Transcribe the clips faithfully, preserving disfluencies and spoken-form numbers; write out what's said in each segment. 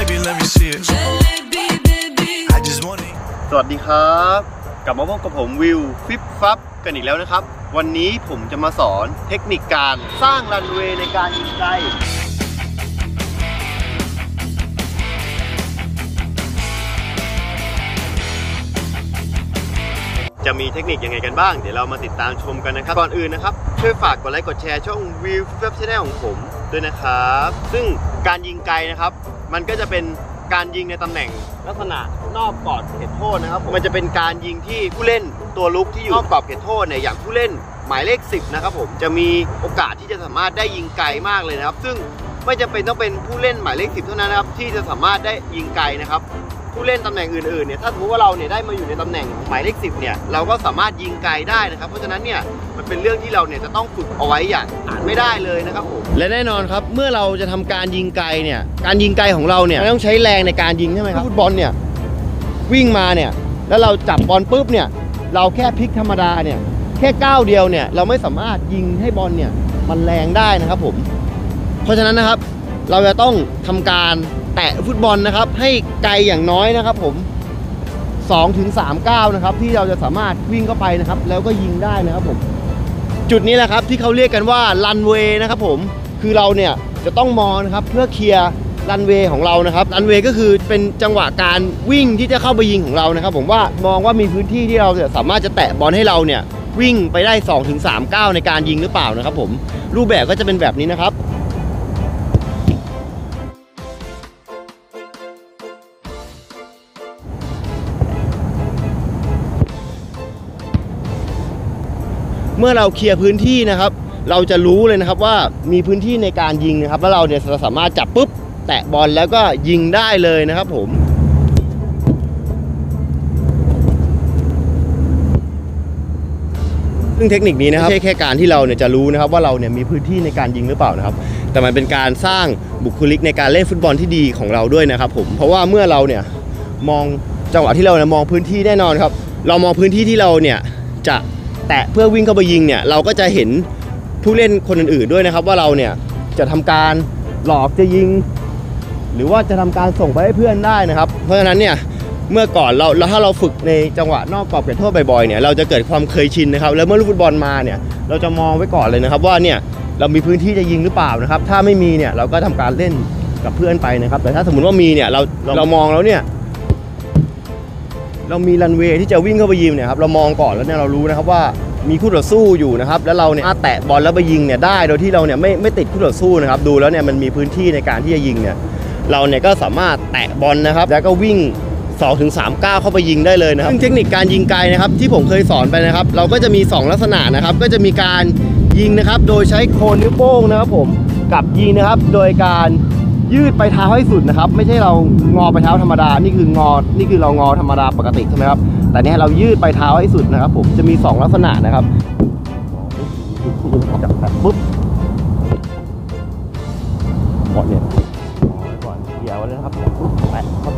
สวัสดีครับกลับมาพบกับผมวิวฟิปฟับกันอีกแล้วนะครับวันนี้ผมจะมาสอนเทคนิคการสร้างรันเวย์ในการยิงไกลจะมีเทคนิคยังไงกันบ้างเดี๋ยวเรามาติดตามชมกันนะครับก่อนอื่นนะครับช่วยฝากกดไลค์กดแชร์ช่องวิวฟิปฟับชาแนลของผมด้วยนะครับซึ่งการยิงไกลนะครับมันก็จะเป็นการยิงในตำแหน่งลักษณะนอกกรอบเขตโทษนะครับมันจะเป็นการยิงที่ผู้เล่นตัวลุกที่อยู่นอกกรอบเขตโทษเนี่ยอย่างผู้เล่นหมายเลขสิบนะครับผมจะมีโอกาสที่จะสามารถได้ยิงไกลมากเลยนะครับซึ่งไม่จำเป็นต้องเป็นผู้เล่นหมายเลขสิบเท่านั้นนะครับที่จะสามารถได้ยิงไกลนะครับผู้เล่นตำแหน่งอื่นๆเนี่ยถ้าสมมติว่าเราเนี่ยได้มาอยู่ในตำแหน่งหมายเลขสิบเนี่ยเราก็สามารถยิงไกลได้นะครับเพราะฉะนั้นเนี่ยมันเป็นเรื่องที่เราเนี่ยจะต้องฝึกเอาไว้อย่างอ่านไม่ได้เลยนะครับผมและแน่นอนครับเมื่อเราจะทำการยิงไกลเนี่ยการยิงไกลของเราเนี่ยต้องใช้แรงในการยิงใช่ไหมครับฟุตบอลเนี่ยวิ่งมาเนี่ยแล้วเราจับบอลปุ๊บเนี่ยเราแค่พลิกธรรมดาเนี่ยแค่ก้าวเดียวเนี่ยเราไม่สามารถยิงให้บอลเนี่ยมันแรงได้นะครับผมเพราะฉะนั้นนะครับเราจะต้องทำการแตะฟุตบอลนะครับให้ไกลอย่างน้อยนะครับผม สองถึงสาม ก้าวนะครับที่เราจะสามารถวิ่งเข้าไปนะครับแล้วก็ยิงได้นะครับผมจุดนี้แหละครับที่เขาเรียกกันว่ารันเวย์นะครับผมคือเราเนี่ยจะต้องมองนะครับเพื่อเคลียร์รันเวย์ของเรานะครับรันเวย์ก็คือเป็นจังหวะการวิ่งที่จะเข้าไปยิงของเรานะครับผมว่ามองว่ามีพื้นที่ที่เราจะสามารถจะแตะบอลให้เราเนี่ยวิ่งไปได้ สองถึงสาม ก้าวในการยิงหรือเปล่านะครับผมรูปแบบก็จะเป็นแบบนี้นะครับเมื่อเราเคลียร์พื้นที่นะครับเราจะรู้เลยนะครับว่ามีพื้นที่ในการยิงนะครับแล้วเราเนี่ยจะสามารถจับปุ๊บแตะบอลแล้วก็ยิงได้เลยนะครับผมซึ่งเทคนิคนี้นะครับไม่ใช่แค่การที่เราเนี่ยจะรู้นะครับว่าเราเนี่ยมีพื้นที่ในการยิงหรือเปล่านะครับแต่มันเป็นการสร้างบุคลิกในการเล่นฟุตบอลที่ดีของเราด้วยนะครับผมเพราะว่าเมื่อเราเนี่ยมองจังหวะที่เราเนี่ยมองพื้นที่แน่นอนครับเรามองพื้นที่ที่เราเนี่ยจะแต่เพื่อวิ่งเข้าไปยิงเนี่ยเราก็จะเห็นผู้เล่นคนอื่นๆด้วยนะครับว่าเราเนี่ยจะทำการหลอกจะยิงหรือว่าจะทำการส่งไปให้เพื่อนได้นะครับเพราะฉะนั้นเนี่ยเมื่อก่อนเราถ้าเราฝึกในจังหวะนอกกรอบเขตโทษบ่อยๆเนี่ยเราจะเกิดความเคยชินนะครับแล้วเมื่อลูกฟุตบอลมาเนี่ยเราจะมองไว้ก่อนเลยนะครับว่าเนี่ยเรามีพื้นที่จะยิงหรือเปล่านะครับถ้าไม่มีเนี่ยเราก็ทำการเล่นกับเพื่อนไปนะครับแต่ถ้าสมมติว่ามีเนี่ยเราเรามองแล้วเนี่ยเรามีรันเวย์ที่จะวิ่งเข้าไปยิงเนี่ยครับเรามองก่อนแล้วเนี่ยเรารู้นะครับว่ามีคู่ต่อสู้อยู่นะครับแล้วเราเนี่ยแตะบอลแล้วไปยิงเนี่ยได้โดยที่เราเนี่ยไม่ไม่ติดคู่ต่อสู้นะครับดูแล้วเนี่ยมันมีพื้นที่ในการที่จะยิงเนี่ยเราเนี่ยก็สามารถแตะบอลนะครับแล้วก็วิ่ง สองถึงสาม ก้าวเข้าไปยิงได้เลยนะครับซึ่งเทคนิคการยิงไกลนะครับที่ผมเคยสอนไปนะครับเราก็จะมีสองลักษณะนะครับก็จะมีการยิงนะครับโดยใช้โคนนิ้วโป้งนะครับผมกับยิงนะครับโดยการยืดไปเท้าให้สุดนะครับไม่ใช่เรางอไปเท้าธรรมดานี่คืองอนี่คือเรางอธรรมดาปกติใช่ไหมครับแต่เนี้ยเรายืดไปเท้าให้สุดนะครับผมจะมีสองลักษณะนะครับจับแบบปุ๊บบอลเนี่ยก่อนเกี่ยวเลยนะครับปุ๊บแปะครับ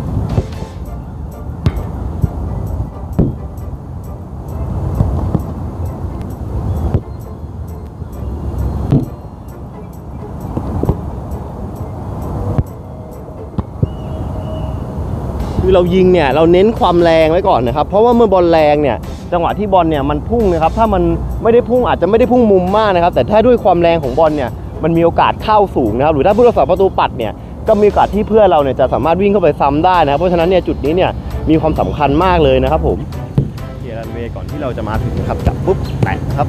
คือเรายิงเนี่ยเราเน้นความแรงไว้ก่อนนะครับเพราะว่าเมื่อบอลแรงเนี่ยจังหวะที่บอลเนี่ยมันพุ่งนะครับถ้ามันไม่ได้พุ่งอาจจะไม่ได้พุ่งมุมมากนะครับแต่ถ้าด้วยความแรงของบอลเนี่ยมันมีโอกาสเข้าสูงนะครับหรือถ้าผู้รักษาประตูปัดเนี่ยก็มีโอกาสที่เพื่อนเราเนี่ยจะสามารถวิ่งเข้าไปซ้ำได้นะครับเพราะฉะนั้นเนี่ยจุดนี้เนี่ยมีความสำคัญมากเลยนะครับผมเคลียร์รันเวย์ก่อนที่เราจะมาถึงนะครับจับปุ๊บแตะครับ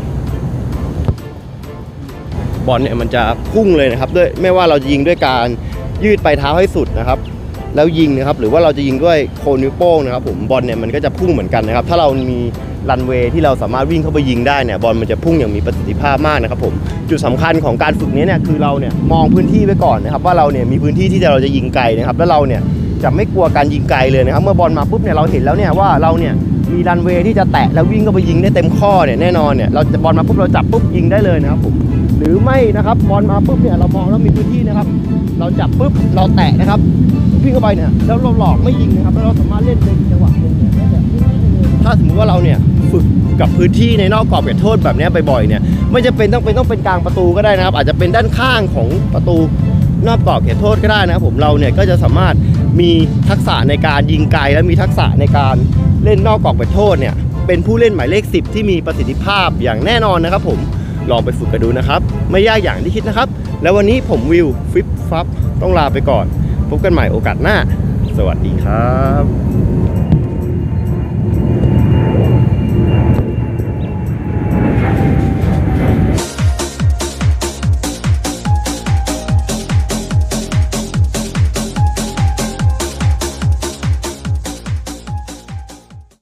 บอลเนี่ยมันจะพุ่งเลยนะครับด้วยไม่ว่าเราจะยิงด้วยการยืดไปเท้าให้สุดนะครับแล้วยิงนะครับหรือว่าเราจะยิงด้วยโคนนิ้วโป้งนะครับผมบอลเนี่ยมันก็จะพุ่งเหมือนกันนะครับถ้าเรามีรันเวย์ที่เราสามารถวิ่งเข้าไปยิงได้เนี่ยบอลมันจะพุ่งอย่างมีประสิทธิภาพมากนะครับผมจุดสำคัญของการฝึกนี้เนี่ยคือเราเนี่ยมองพื้นที่ไว้ก่อนนะครับว่าเราเนี่ยมีพื้นที่ที่เราจะยิงไกลนะครับแล้วเราเนี่ยจะไม่กลัวการยิงไกลเลยนะครับเมื่อบอลมาปุ๊บเนี่ยเราเห็นแล้วเนี่ยว่าเราเนี่ยมีรันเวย์ที่จะแตะแล้ววิ่งเข้าไปยิงได้เต็มข้อเนี่ยแน่นอนเนี่ยเราจะบอลมาปุ๊บเราจับปุ๊บยิงได้เลยนะครับผมหรือไม่นะครับบอลมาปุ๊บเนี่ยเรามองแล้วมีพื้นที่นะครับเราจับปุ๊บเราแตะนะครับวิ่งเข้าไปเนี่ยแล้วเราหลอกไม่ยิงนะครับแล้วเราสามารถเล่นในจังหวะนึงเนี่ยได้แบบถ้าสมมติว่าเราเนี่ยฝึกกับพื้นที่ในนอกกรอบเขตโทษแบบนี้บ่อยๆเนี่ยไม่จำเป็นต้องเป็นต้องเป็นกลางประตูก็ได้นะครับอาจจะเป็นด้านข้างของประตูนอกกรอบเขตโทษก็ได้นะครับผมเราเนี่ยก็จะสามารถมีทักษะในการยิงไกลและมีทักษะในการเล่นนอกกรอบเขตโทษเนี่ยเป็นผู้เล่นหมายเลขสิบที่มีประสิทธิภาพอย่างแน่นอนนะครับผมลองไปฝึกกันดูนะครับไม่ยากอย่างที่คิดนะครับแล้ววันนี้ผมวิวฟิปฟับต้องลาไปก่อนพบกันใหม่โอกาสหน้าสวัสดีครับ